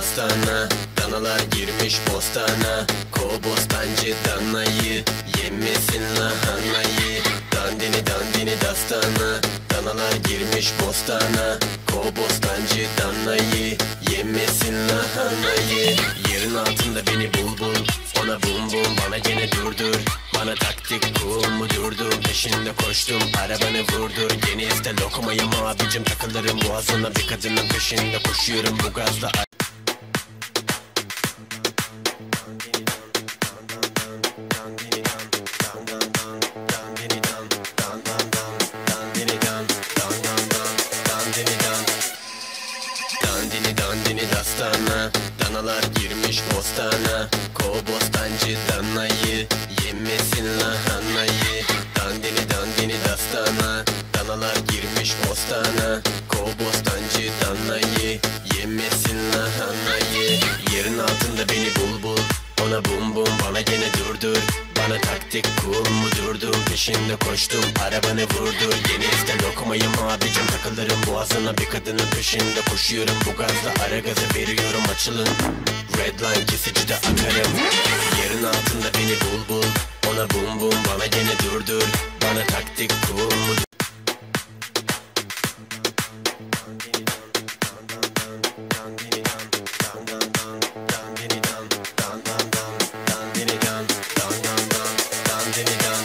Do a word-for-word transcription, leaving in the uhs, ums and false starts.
dostana, danalar girmiş bostana. Kobostancı danayı yemesin lahanayı. Dandini dandini dastana, danalar girmiş bostana. Kobostancı danayı yemesin lahanayı. Yerin altında beni bul bul, ona bum bum, bana gene durdur. Bana taktik cool mu durdum, peşinde koştum, arabanı vurdur. Yeni iste lokomayım abicim, takılırım boğazına, bir kadının peşinde koşuyorum bu gazla. Dandini dandini dastana, danalar girmiş bostana. Kobostancı danayı yemesin lahanayı. Dandini dandini dastana, danalar girmiş bostana. Kobostancı danayı yemesin lahanayı. Yerin altında beni bul bul, ona bum bum, bana gene durdur. Bana taktik cool mu durdum, peşinde koştum, arabanı vurdur. Yeni iste lokomayım abicim, takılırım boğazına, bir kadının peşinde koşuyorum bu gazla. Ara gazı veriyorum, açılın, redline kesici de akarım. Yerin altında beni bul bul, ona bum bum, bana gene durdur. Bana taktik cool mu Dandini dan,